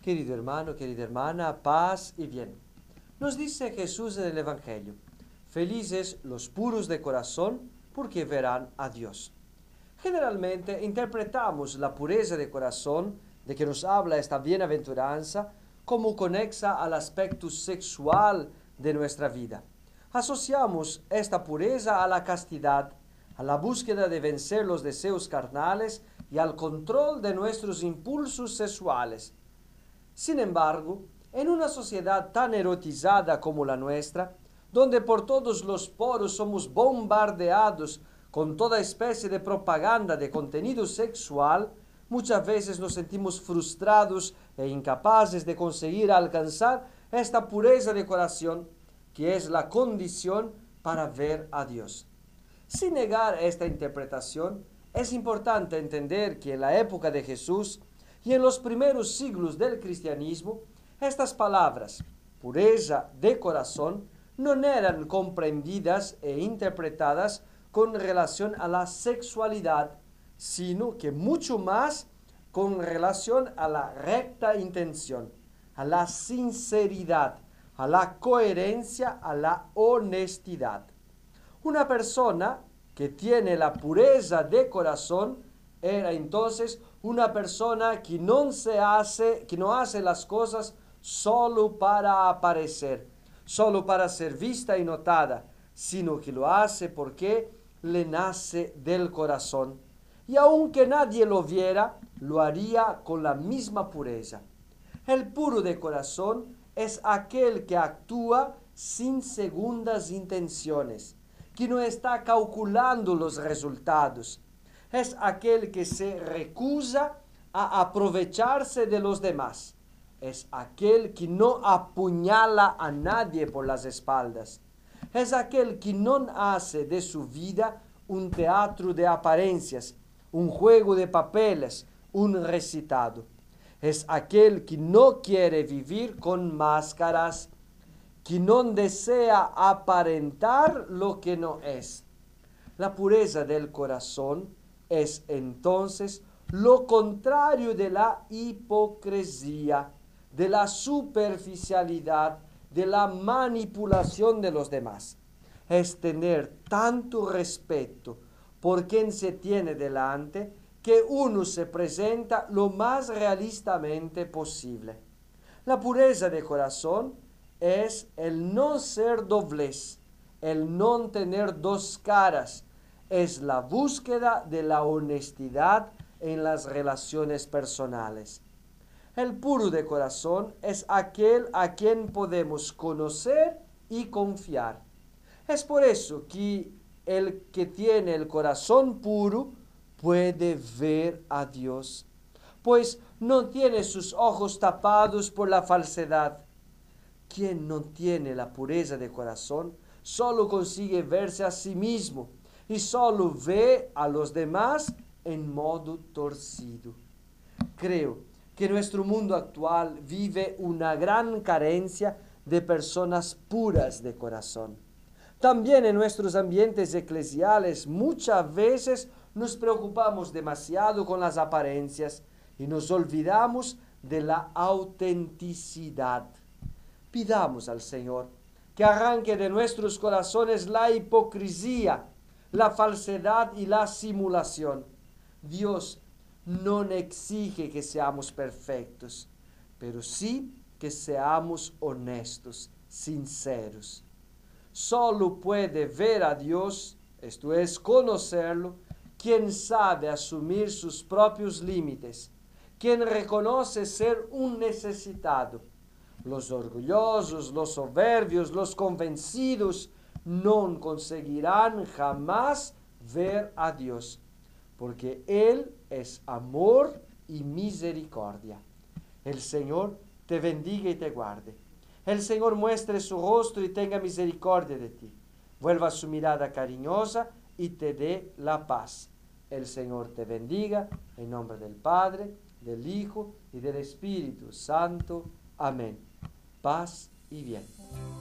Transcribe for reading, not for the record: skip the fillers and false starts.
Querido hermano, querida hermana, paz y bien. Nos dice Jesús en el Evangelio, felices los puros de corazón, porque verán a Dios. Generalmente interpretamos la pureza de corazón de que nos habla esta bienaventuranza como conexa al aspecto sexual de nuestra vida. Asociamos esta pureza a la castidad, a la búsqueda de vencer los deseos carnales y al control de nuestros impulsos sexuales. Sin embargo, en una sociedad tan erotizada como la nuestra, donde por todos los poros somos bombardeados con toda especie de propaganda de contenido sexual, muchas veces nos sentimos frustrados e incapaces de conseguir alcanzar esta pureza de corazón, que es la condición para ver a Dios. Sin negar esta interpretación, es importante entender que en la época de Jesús y en los primeros siglos del cristianismo, estas palabras, pureza de corazón, no eran comprendidas e interpretadas con relación a la sexualidad, sino que mucho más con relación a la recta intención, a la sinceridad, a la coherencia, a la honestidad. Una persona que tiene la pureza de corazón era entonces una persona que no hace las cosas solo para aparecer, solo para ser vista y notada, sino que lo hace porque le nace del corazón. Y aunque nadie lo viera, lo haría con la misma pureza. El puro de corazón es aquel que actúa sin segundas intenciones, que no está calculando los resultados. Es aquel que se recusa a aprovecharse de los demás. Es aquel que no apuñala a nadie por las espaldas. Es aquel que no hace de su vida un teatro de apariencias, un juego de papeles, un recitado. Es aquel que no quiere vivir con máscaras, que no desea aparentar lo que no es. La pureza del corazón es entonces lo contrario de la hipocresía, de la superficialidad, de la manipulación de los demás. Es tener tanto respeto por quien se tiene delante que uno se presenta lo más realistamente posible. La pureza de corazón es el no ser doblez, el no tener dos caras, es la búsqueda de la honestidad en las relaciones personales. El puro de corazón es aquel a quien podemos conocer y confiar. Es por eso que el que tiene el corazón puro puede ver a Dios, pues no tiene sus ojos tapados por la falsedad. Quien no tiene la pureza de corazón solo consigue verse a sí mismo y solo ve a los demás en modo torcido. Creo que nuestro mundo actual vive una gran carencia de personas puras de corazón. También en nuestros ambientes eclesiales muchas veces nos preocupamos demasiado con las apariencias y nos olvidamos de la autenticidad. Pidamos al Señor que arranque de nuestros corazones la hipocresía, la falsedad y la simulación. Dios no exige que seamos perfectos, pero sí que seamos honestos, sinceros. Solo puede ver a Dios, esto es, conocerlo, quien sabe asumir sus propios límites, quien reconoce ser un necesitado. Los orgullosos, los soberbios, los convencidos no conseguirán jamás ver a Dios, porque Él es amor y misericordia. El Señor te bendiga y te guarde. El Señor muestre su rostro y tenga misericordia de ti. Vuelva su mirada cariñosa y te dé la paz. El Señor te bendiga en nombre del Padre, del Hijo y del Espíritu Santo. Amén. Paz y bien.